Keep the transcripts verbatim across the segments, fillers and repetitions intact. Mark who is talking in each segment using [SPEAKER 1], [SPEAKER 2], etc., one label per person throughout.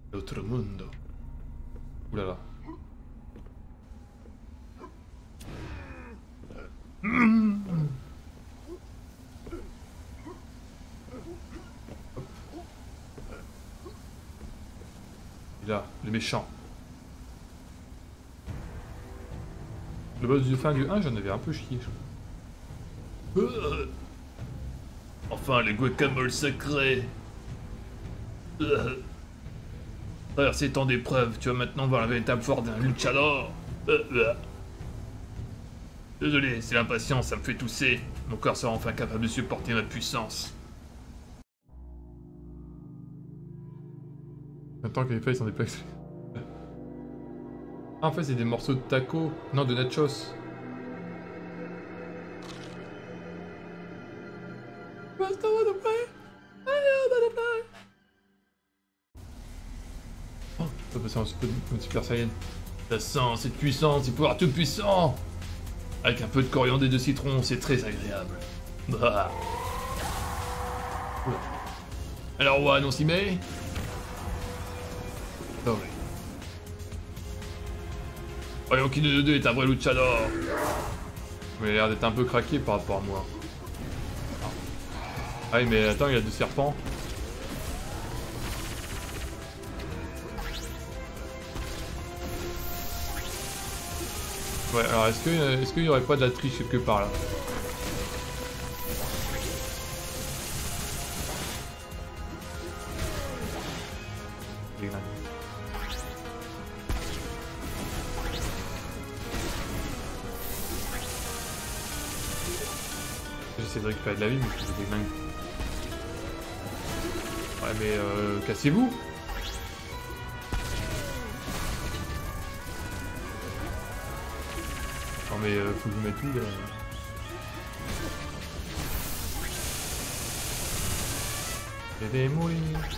[SPEAKER 1] L'autre mundo. Oulala. Mmh. Et là, le méchant. Le boss de fin du un, j'en avais un peu chié, je crois. Euh. Enfin, les guacamoles sacrés. Euh. Traverser tant d'épreuves, tu vas maintenant voir la véritable force d'un luchador. Euh, euh. Désolé, c'est l'impatience, ça me fait tousser. Mon corps sera enfin capable de supporter ma puissance. Attends que les feuilles s'en déplacent. Ah, en fait, c'est des morceaux de taco. Non, de nachos. Oh, ça passer en Super Saiyan. Ça sent cette puissance, ces pouvoirs tout puissants. Avec un peu de coriandre et de citron, c'est très agréable. Bah. Alors, Juan, on s'y met? Oh oui. Voyons qui de nous deux est un vrai luchador. Mais il a l'air d'être un peu craqué par rapport à moi. Ah oui, mais attends, il y a deux serpents. Ouais, alors est-ce que est-ce qu'il y aurait pas de la triche quelque part là? J'essaie de récupérer de la vie, mais je fais des dingues. Ouais, mais euh, cassez-vous! Non mais euh, faut que je mette tout là. Je vais mourir.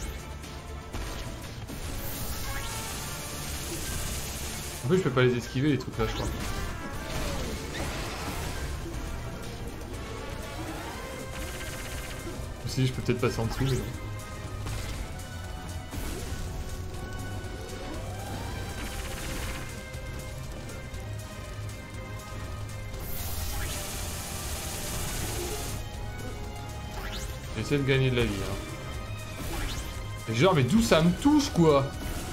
[SPEAKER 1] En plus je peux pas les esquiver les trucs là je crois. Si je peux peut-être passer en dessous mais non. J'essaie de gagner de la vie hein. Et genre mais d'où ça me touche quoi?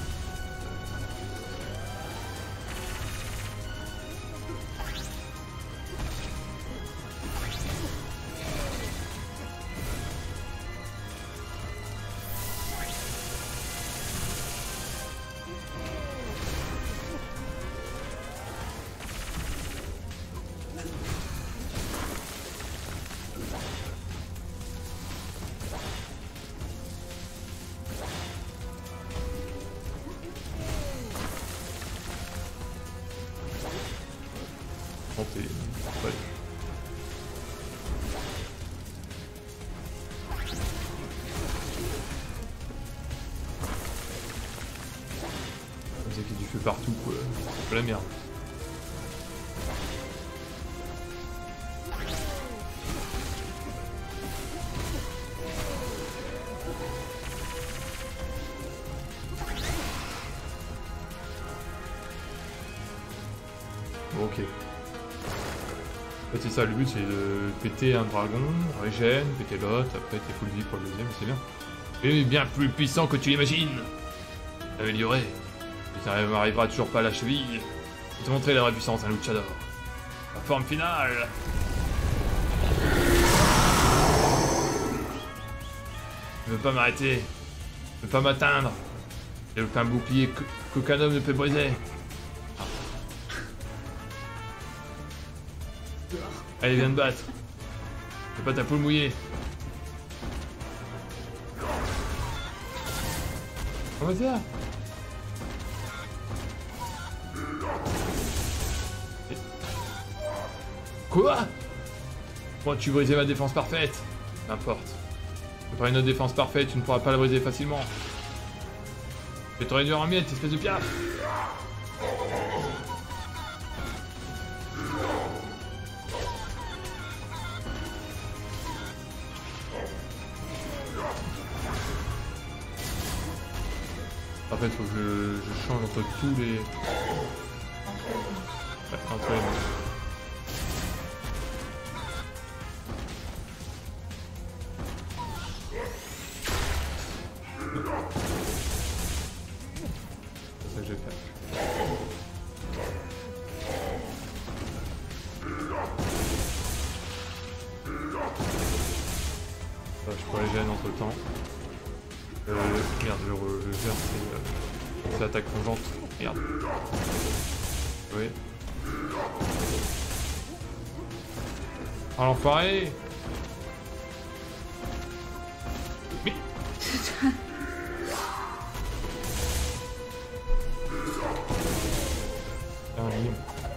[SPEAKER 1] Ouais. C'est qu'il y a du feu partout quoi, c'est pas la merde. Bon, ok. En fait, c'est ça, le but c'est de péter un dragon, régène, péter l'autre, après t'es full vie pour le deuxième, c'est bien. Et bien plus puissant que tu l'imagines. Amélioré. Et ça n'arrivera toujours pas à la cheville. Je vais te montrer la vraie puissance d'un luchador. La forme finale. Ne veux pas m'arrêter. Ne veux pas m'atteindre. Il n'y a aucun bouclier qu'aucun homme ne peut briser. Allez, viens te battre. Fais pas ta peau mouillée. Comment ça? Quoi? Moi, tu brisais ma défense parfaite. N'importe. Je ferai une autre défense parfaite, tu ne pourras pas la briser facilement. Je vais te réduire en miettes, espèce de piaf. En fait, faut que je, je change entre tous les... Ouais, entre les deux. C'est ça que je vais faire. Je pourrais les gêner entre temps. Euh, merde, le, le vert c'est euh, c'est l'attaque plongeante. Merde. Oui. Ah l'enfoiré. Mais... Un livre.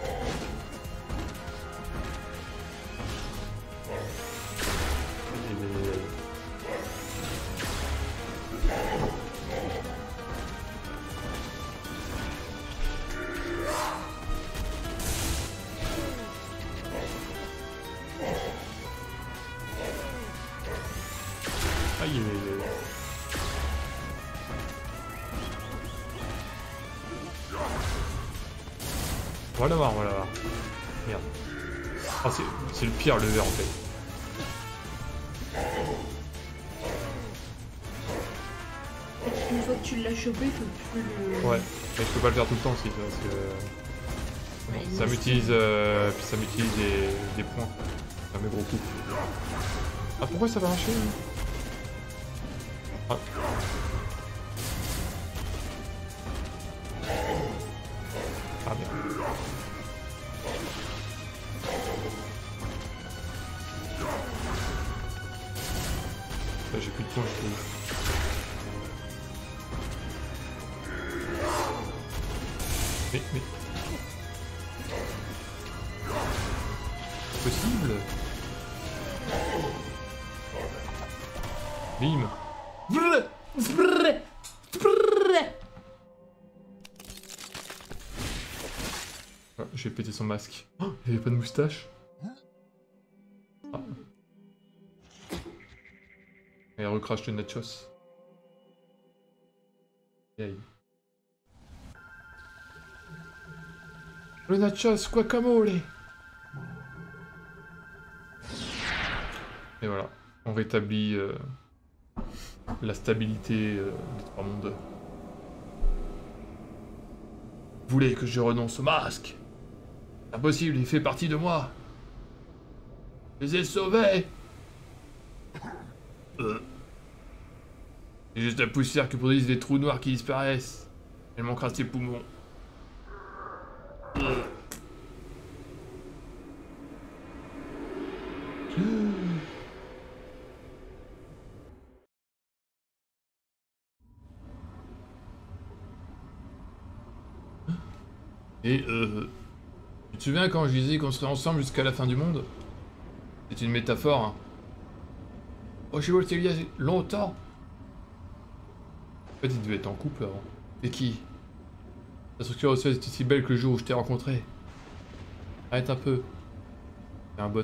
[SPEAKER 1] Aïe, aïe, aïe. On va l'avoir, on va l'avoir. Merde. Oh, c'est le pire le vert en fait.
[SPEAKER 2] Une fois que tu l'as chopé, il faut plus le...
[SPEAKER 1] Ouais, mais je peux pas le faire tout le temps aussi, parce que... Ouais, ça m'utilise euh, puis ça m'utilise des, des points. Ça met gros coups. Ah pourquoi ça va marcher lui? Ah. Ah bien. Là j'ai plus de points je trouve. Mais mais... Possible. Bim. Ah, j'ai pété son masque. Oh, il avait pas de moustache. Ah. Et il recrache le nachos. Aïe. Le nachos guacamole. Et voilà, on rétablit euh, la stabilité euh, des trois mondes. Vous voulez que je renonce au masque? Impossible, il fait partie de moi. Je les ai sauvés. Euh. C'est juste la poussière que produisent les trous noirs qui disparaissent. Elle manquera ses poumons. Euh. Et euh... tu te souviens quand je disais qu'on serait ensemble jusqu'à la fin du monde? C'est une métaphore, hein. Oh, je vois il y a longtemps. En fait, il devait être en couple avant. Et qui? La structure osseuse est aussi belle que le jour où je t'ai rencontré. Arrête un peu. C'est un bot.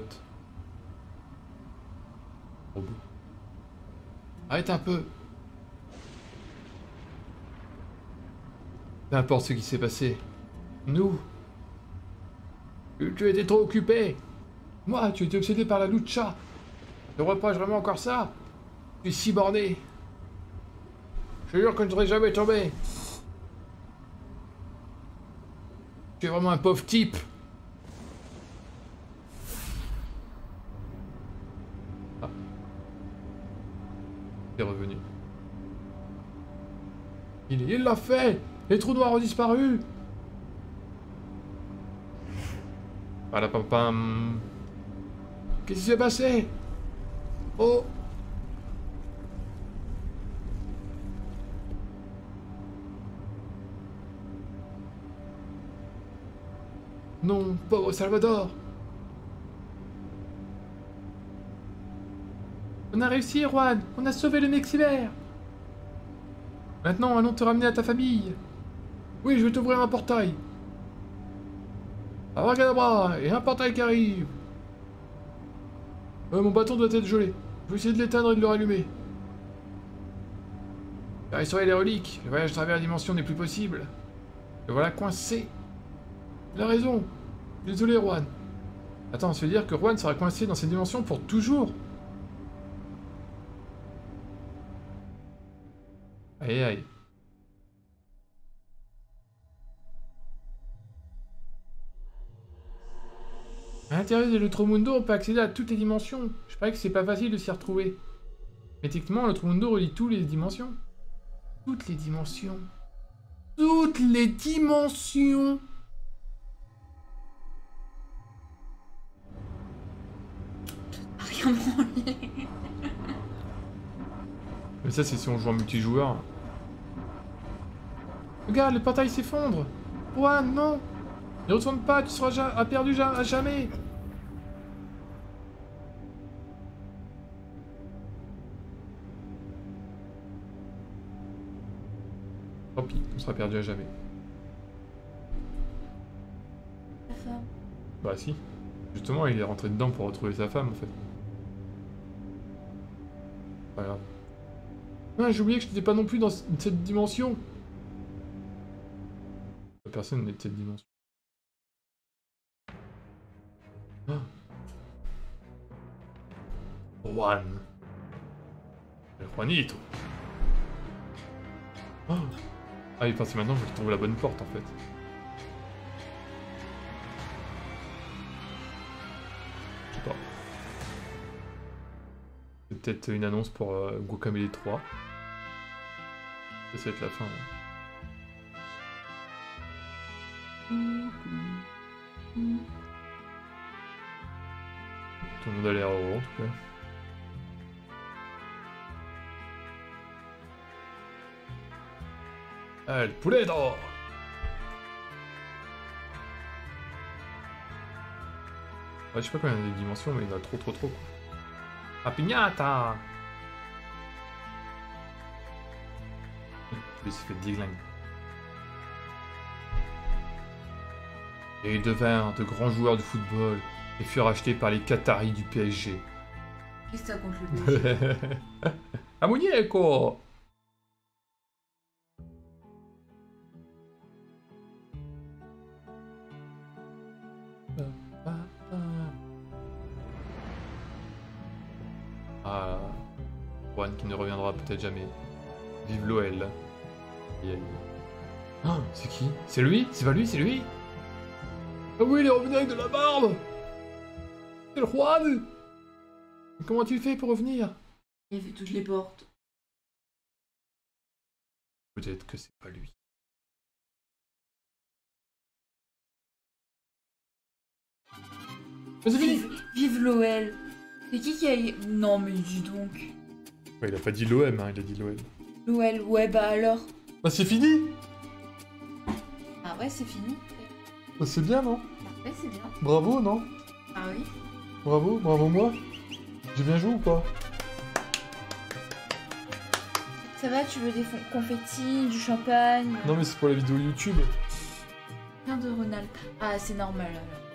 [SPEAKER 1] Robot. Arrête un peu. Peu importe ce qui s'est passé. Nous. Tu, tu étais trop occupé. Moi, tu étais obsédé par la lucha. Je reproche vraiment encore ça. Tu es si borné. Je jure que je ne serais jamais tombé. Tu es vraiment un pauvre type. Ah. Il est revenu. Il l'a fait. Les trous noirs ont disparu. Voilà, pam pam. Qu'est-ce qui s'est passé? Oh. Non, pauvre Salvador. On a réussi, Juan. On a sauvé le Mexiver. Maintenant, allons te ramener à ta famille. Oui, je vais t'ouvrir un portail. Abracadabra, et un portail qui arrive. Euh, mon bâton doit être gelé. Je vais essayer de l'éteindre et de le rallumer. J'ai restauré les reliques. Le voyage à travers la dimension n'est plus possible. Et voilà coincé. Il a raison. Désolé, Juan. Attends, ça veut dire que Juan sera coincé dans cette dimension pour toujours. Aïe aïe. À l'intérieur de l'Autre Mundo, on peut accéder à toutes les dimensions. Je parie que c'est pas facile de s'y retrouver. Mais techniquement, l'Autre Mundo relie toutes les dimensions. Toutes les dimensions. Toutes les dimensions.
[SPEAKER 2] Rien branlé.
[SPEAKER 1] Mais ça, c'est si on joue en multijoueur. Regarde, le portail s'effondre. Juan, non. Ne retourne pas, tu seras ja perdu ja à jamais. Tant pis, on sera perdu à jamais.
[SPEAKER 2] La femme.
[SPEAKER 1] Bah si. Justement, il est rentré dedans pour retrouver sa femme, en fait. Pas grave. Ah, j'ai oublié que je n'étais pas non plus dans cette dimension. Personne n'est de cette dimension. Ah. Juan. El Juanito. Oh. Ah, il pense maintenant qu'il faut trouver la bonne porte, en fait. Je sais pas. C'est peut-être une annonce pour euh, Guacamelee trois. Ça, ça va être la fin. Là. Tout le monde a l'air heureux en tout cas. El Puledo! Ouais, je sais pas combien il y a de dimensions, mais il y en a trop trop trop quoi. Ah, piñata! Il s'est fait diglingue. Et ils devinrent de grands joueurs de football et furent achetés par les Qataris du P S G.
[SPEAKER 2] Qu'est-ce que ça contre le P S G?
[SPEAKER 1] Ah, muñeco! Ah, Juan qui ne reviendra peut-être jamais. Vive l'O L. Ah, c'est qui? C'est lui? C'est pas lui? C'est lui? Ah oui, il est revenu avec de la barbe! C'est le Juan! Comment tu fait pour revenir?
[SPEAKER 2] Il a fait toutes les portes.
[SPEAKER 1] Peut-être que c'est pas lui. Mais c'est fini!
[SPEAKER 2] Vive, vive l'O L. C'est qui qui a... Non mais dis donc.
[SPEAKER 1] Ouais, il a pas dit l'O M, hein, il a dit l'O L.
[SPEAKER 2] L'O L, ouais bah alors.
[SPEAKER 1] Bah c'est fini!
[SPEAKER 2] Ah ouais, c'est fini.
[SPEAKER 1] Bah c'est bien, non?
[SPEAKER 2] Ouais, c'est bien.
[SPEAKER 1] Bravo, non?
[SPEAKER 2] Ah oui.
[SPEAKER 1] Bravo, bravo moi. J'ai bien joué ou pas?
[SPEAKER 2] Ça va, tu veux des confettis, du champagne?
[SPEAKER 1] Non mais c'est pour la vidéo YouTube.
[SPEAKER 2] Rien de Ronald. Ah, c'est normal alors.